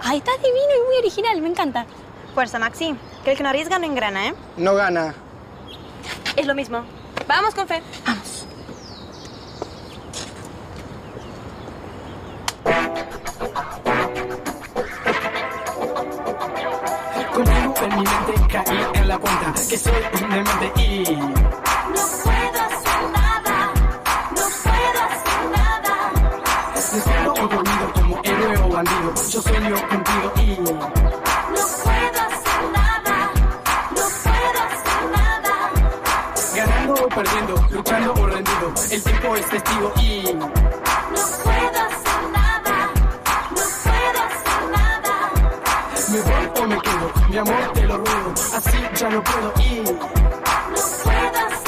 Ay, está divino y muy original, me encanta. Fuerza, Maxi, que el que no arriesga no engrana, ¿eh? No gana. Es lo mismo. Vamos con fe. Vamos. Contigo en mi mente caí en la cuenta que soy un demente y... No puedo hacer nada, no puedo hacer nada. Despierto o dormido como héroe o bandido, yo sueño contigo y... No puedo hacer nada, no puedo hacer nada. Ganando o perdiendo, luchando o rendido, el tiempo es testigo y... No puedo hacer nada, no puedo hacer nada. Me voy o me quedo, mi amor te lo ruego, así ya no puedo y... No puedo hacer